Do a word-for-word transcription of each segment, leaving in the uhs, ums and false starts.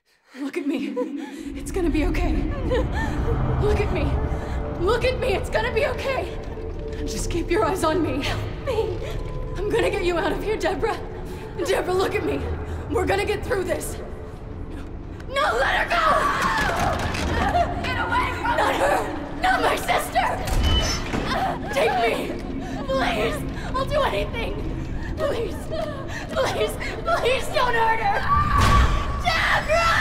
Look at me. It's gonna be okay. Look at me. Look at me. It's gonna be okay. Just keep your eyes on me. Help me. I'm gonna get you out of here, Deborah. Deborah, look at me. We're gonna get through this. No, let her go! Get away from me! Not her! Not my sister! Take me! Please! I'll do anything! Please! Please! Please don't hurt her! Deborah!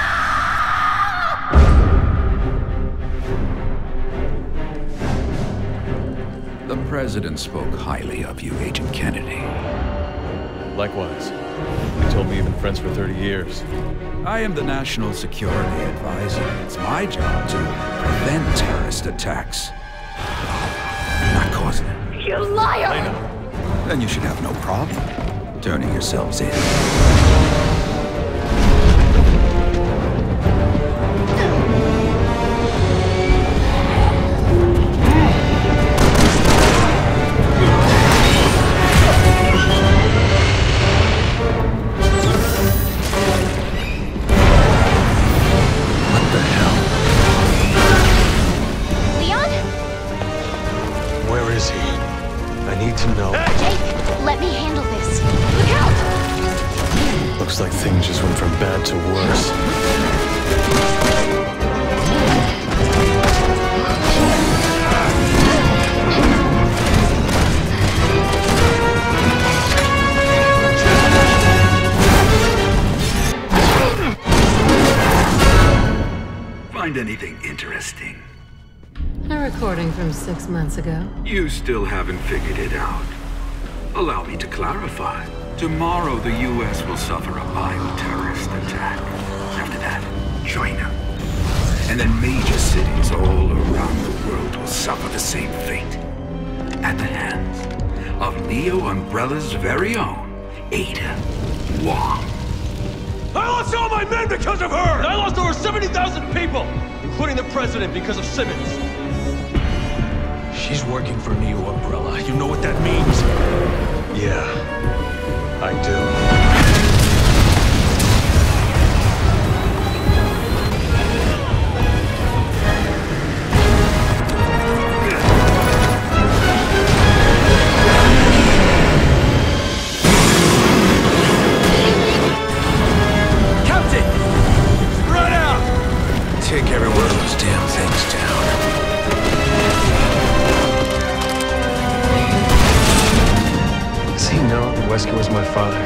The President spoke highly of you, Agent Kennedy. Likewise. He told me you've been friends for thirty years. I am the National Security Advisor. It's my job to prevent terrorist attacks. Not causing it. You liar! I know. Then you should have no problem turning yourselves in. Where is he? I need to know. Jake, let me handle this. Look out! Looks like things just went from bad to worse. Find anything interesting? A recording from six months ago. You still haven't figured it out. Allow me to clarify. Tomorrow, the U S will suffer a bioterrorist attack. After that, China. And then major cities all around the world will suffer the same fate. At the hands of Neo Umbrella's very own, Ada Wong. I lost all my men because of her! I lost over seventy thousand people, including the President, because of Simmons. She's working for Neo Umbrella. You know what that means? Yeah, I do. Captain! Run out! Take every one of those damn things down. Does he know that Wesker was my father?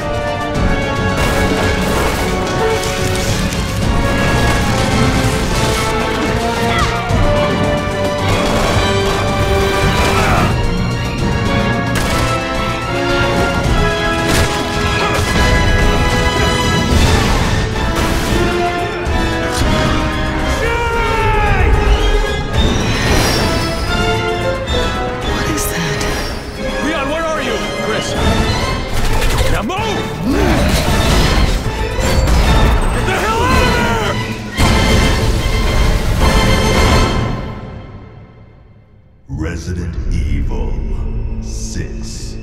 What is that? Leon, where are you? Chris. Now move! Get the hell out of there! Resident Evil six.